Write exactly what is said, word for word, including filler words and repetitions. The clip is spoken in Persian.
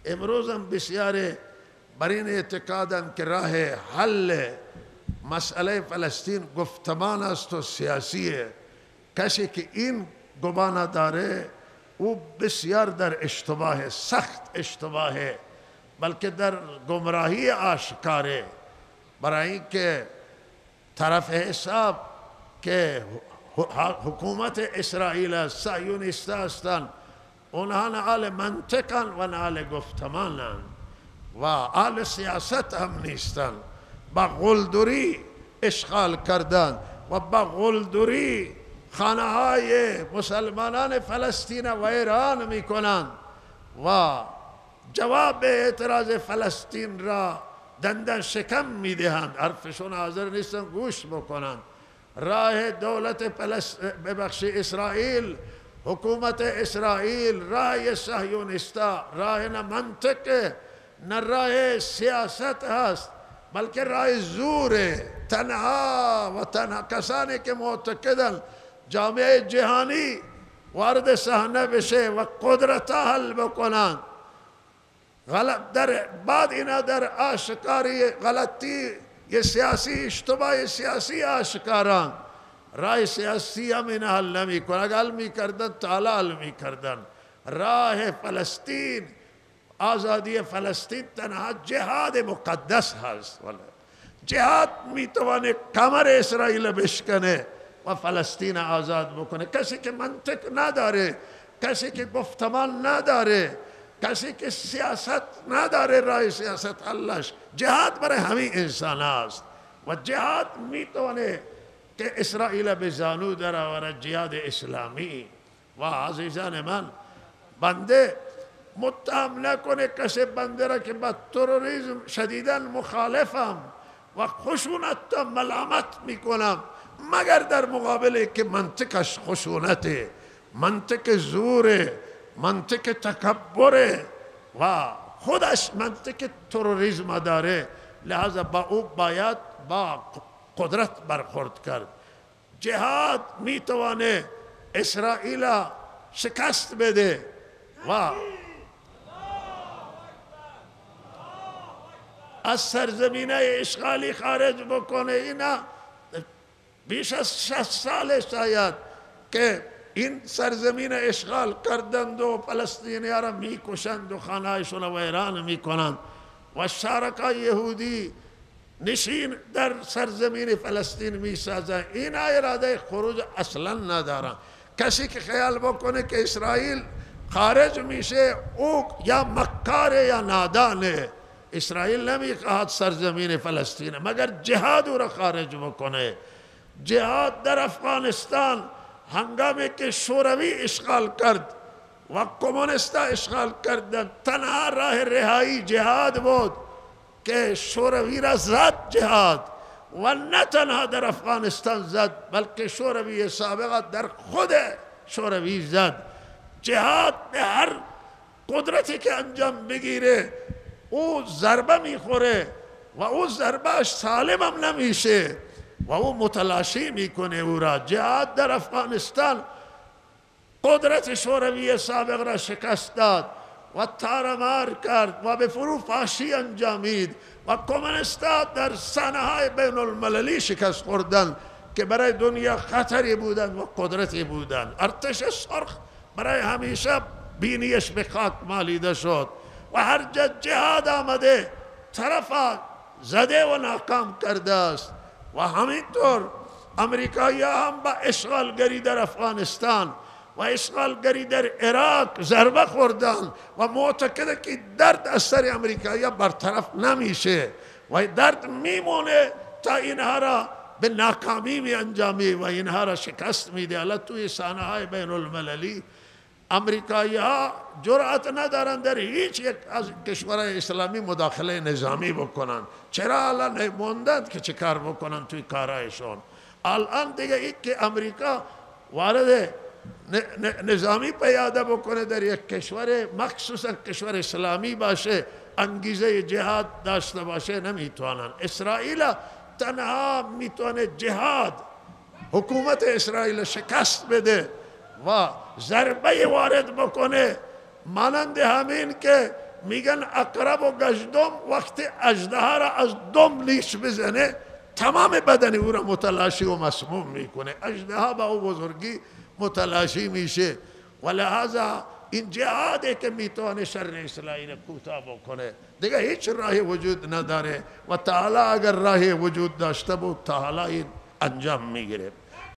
امروز هم بسیار بر این اعتقادند که راه حل مسئله فلسطین گفتمان است و سیاسیه. کسی که این گمان داره او بسیار در اشتباه، سخت اشتباهه، بلکه در گمراهی آشکاره. برای اینکه طرف حساب که حکومت اسرائیل است، صهیونیست هستند، اونها نه اهل منطقن و نه اهل گفتمانن و اهل سیاست هم نیستن. با غلدری اشغال کردن و با غلدری خانه های مسلمانان فلسطین ویران می کنند و جواب اعتراض فلسطین را دندان شکم می دهند. حرفشون حاضر نیستن گوش بکنند. راه دولت ببخش اسرائیل، حکومت اسرائیل، راه صهیونیستا راه نه منطق نه راه سیاست هست، بلکه راه زوره. تنها و تنها کسانی که معتقدند جامعه جهانی وارد صحنه بشه و قدرت حل بکنند، غلط در بعد اینا در آشکاری غلطی یه سیاسی اشتباه سیاسی آشکاران، راه سیاسی هم این حل نمی کنن. اگر حل می کردن تعالی حل می کردن. راه فلسطین، آزادی فلسطین تنها جهاد مقدس هست. جهاد می توانه کمر اسرائیل بشکنه و فلسطین آزاد بکنه. کسی که منطق نداره، کسی که گفتمان نداره، کسی که سیاست نداره، راه سیاست حلش جهاد برای همین انسان است و جهاد میتونه که اسرائیل به زانو در آورد، جهاد اسلامی. و عزیزان من، بنده متهم نکنه کسی بنده را که با تروریسم شدیداً مخالفم و خشونت تا ملامت میکنم، مگر در مقابل که منطقش خشونته، منطق زوره، منطق تکبره و خودش منطق تروریسم داره. لحاظا با او باید با قدرت برخورد کرد. جهاد میتوانه اسرائیل شکست بده و از سرزمینه اشغالی خارج بکنه. اینا بیش از شصت سال شاید که این سرزمین اشغال کردند و فلسطینی ها را می کشند و خانه هایشون را ویران می کنند و شارکای یهودی نشین در سرزمین فلسطین می سازند. این اراده خروج اصلا ندارند. کسی که خیال بکنه که اسرائیل خارج میشه او یا مکاره یا نادانه. اسرائیل نمی خواهد سرزمین فلسطین مگر جهاد او را خارج بکنه. جهاد در افغانستان هنگامی که شوروی اشغال کرد و کمونیستا اشغال کردند، تنها راه رهایی جهاد بود که شوروی را زد جهاد، و نه تنها در افغانستان زد بلکه شوروی سابق در خود شوروی زد. جهاد به هر قدرتی که انجام بگیره او ضربه میخوره و او ضربهش سالم هم نمیشه و او متلاشی میکنه او را. جهاد در افغانستان قدرت شوروی سابق را شکست داد و تارمار کرد و به فروپاشی انجامید و کمونیستا در صحنه های بین المللی شکست خوردند که برای دنیا خطری بودند و قدرتی بودند. ارتش سرخ برای همیشه بینیش به خاک مالیده شد و هر جا جهاد آمده طرف زده و ناکام کرده است. و همینطور امریکایی هم با اشغالگری در افغانستان و اشغالگری در عراق ضربه خوردن و معتقده که درد از سر امریکایی برطرف نمیشه و درد میمونه تا اینها را به ناکامی می انجامی و اینها را شکست میده. حالا توی صحنه های بین المللی امریکایی ها جرأت ندارن در هیچ یک از کشورهای اسلامی مداخله نظامی بکنن. چرا الان نموندند که چه کار بکنن توی کارهایشون؟ الان دیگه ای که امریکا وارد نظامی پیاده بکنه در یک کشور، مخصوصا کشور اسلامی باشه، انگیزه جهاد داشته باشه، نمیتوانن. اسرائیل تنها میتونه جهاد، حکومت اسرائیل شکست بده و ضربه وارد بکنه، مانند همین که میگن عقرب و گژدم وقتی اژدها را از دم نیش بزنه تمام بدن او را متلاشی و مسموم میکنه. اژدها با او بزرگی متلاشی میشه و لحاظا این جهاده که میتونه شر اسرائیل را کوتاه بکنه، دیگه هیچ راهی وجود نداره و تعالی اگر راهی وجود داشته بود تعالی این انجام میگیره.